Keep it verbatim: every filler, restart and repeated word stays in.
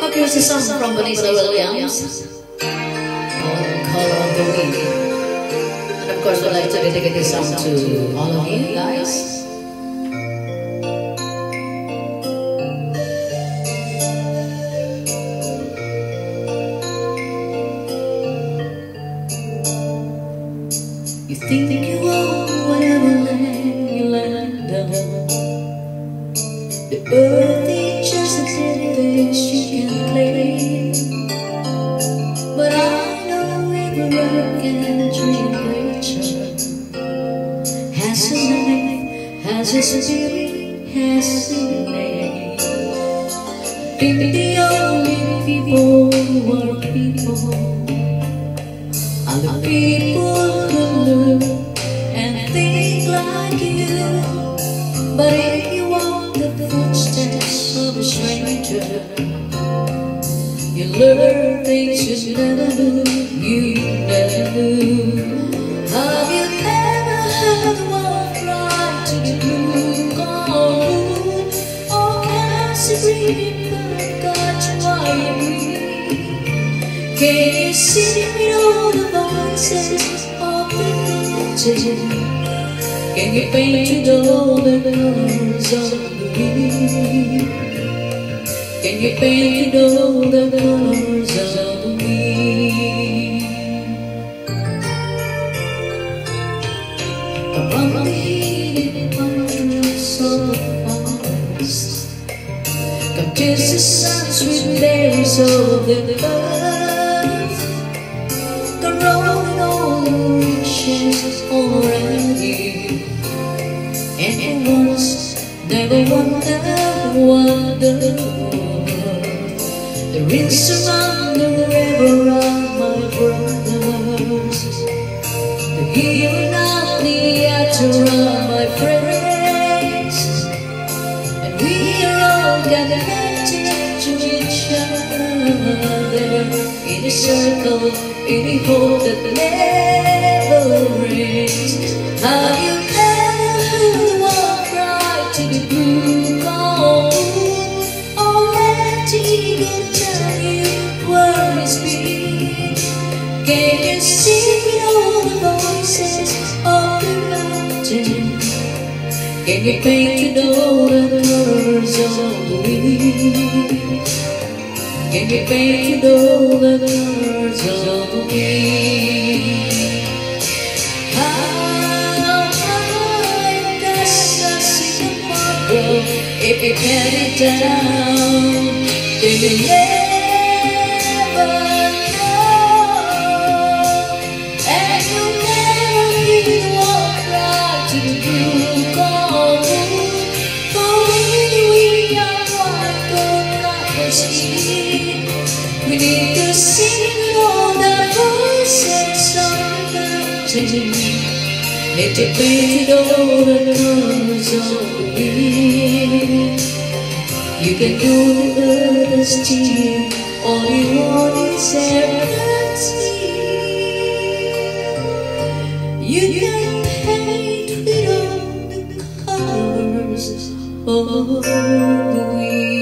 Here's a song from Vanessa called Color of the Wind. And of course, I'd like to dedicate this song to all of you guys. You think you own whatever land you land on. The earth is just a place you can claim. But I know every work and dream creature has a life, has a spirit, has a name. Think the only people who are people are the people who look and think like you. But if you walk the footsteps of a stranger, you learn things you never knew, you never knew. Have you ever heard the one cry to the blue moon? Or has a breathing bird got you while you breathe? Can you see with all the voices of the mountain? Can you paint with all the colors of the wind? Can you paint with all the colors of the wind? Around the heated hundreds of the forest, come kiss the sun's sweet days of the earth. Come rolling all the riches all around you. And once never wonder, wonder. The rings around the river are my brothers. The healing of the altar are my friends. And we are all connected to each other in a circle, in a hope that never ends. Have you to the blue gold, or let eagle tell you where it's been? Can you see with all the voices of the mountain? Can you paint with all the colors of the wind? Can you paint with all the colors of the wind? If you can it down, then you never know. And you'll never be the one right to the blue gold. For we, we are white gold copper's skin. We need to sing all the voices on the mountain. Let it paint all the colors of the wind. You can do the best team, all you want is empathy. You can paint with all the colors of the wind.